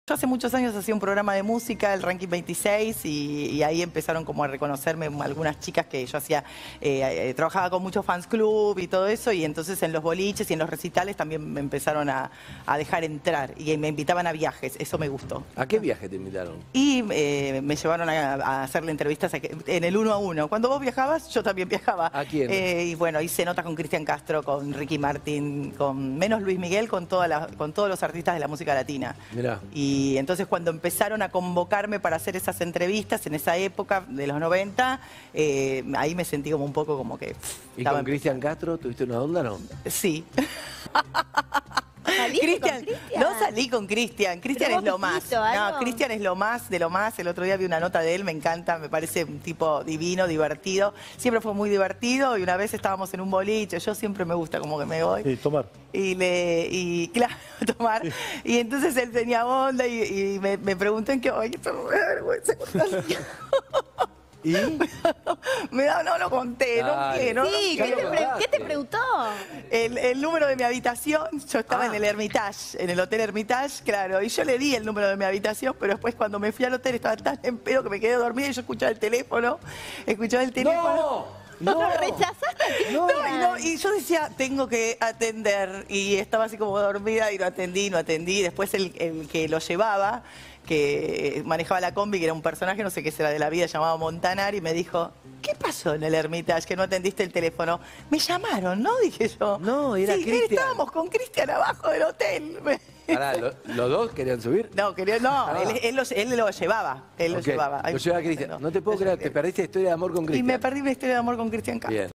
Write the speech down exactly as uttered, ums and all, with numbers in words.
Yo hace muchos años hacía un programa de música, el Ranking veintiséis, y, y ahí empezaron como a reconocerme algunas chicas que yo hacía, eh, eh, trabajaba con muchos fans club y todo eso, y entonces en los boliches y en los recitales también me empezaron a, a dejar entrar y me invitaban a viajes, eso me gustó. ¿A qué viaje te invitaron? Y eh, me llevaron a, a hacerle entrevistas a que, en el uno a uno. Cuando vos viajabas, yo también viajaba. ¿A quién? Eh, y bueno, hice notas con Cristian Castro, con Ricky Martin, con menos Luis Miguel, con, toda la, con todos los artistas de la música latina. Mirá. Y entonces cuando empezaron a convocarme para hacer esas entrevistas en esa época de los noventa, eh, ahí me sentí como un poco como que... Pff, ¿Y con Cristian Castro tuviste una onda, no? Sí. Cristian, no salí con Cristian, Cristian es lo más. No, Cristian es lo más de lo más. El otro día vi una nota de él, me encanta, me parece un tipo divino, divertido. Siempre fue muy divertido y una vez estábamos en un boliche, yo siempre me gusta como que me voy. Sí, tomar. Y le, y claro, tomar. Sí. Y entonces él tenía onda y, y me, me preguntó en qué, ay, esto me da vergüenza. ¿Y? Me da, no lo conté, no quiero. Sí, no ¿qué, te pre ¿qué te preguntó? El, el número de mi habitación, yo estaba ah. en el Hermitage, en el Hotel Hermitage, claro, y yo le di el número de mi habitación, pero después cuando me fui al hotel estaba tan en pedo que me quedé dormida y yo escuchaba el teléfono, escuchaba el teléfono. ¡No! ¿No rechazaste? No, no, y, no, y yo decía, tengo que atender, y estaba así como dormida y no atendí, no atendí. Después el, el que lo llevaba, que manejaba la combi, que era un personaje, no sé qué será de la vida, llamado Montanar, y me dijo, ¿qué pasó en el Hermitage que no atendiste el teléfono? Me llamaron, ¿no? Dije yo. No, era sí, Cristian. Estábamos con Cristian abajo del hotel. Pará, ¿lo, ¿los dos querían subir? No, quería, no, ah. él, él, lo, él lo llevaba, él okay. lo llevaba. Lo llevaba Cristian. No te puedo creer, te perdiste historia de amor con Cristian. Y me perdí una historia de amor con Cristian Castro. Bien.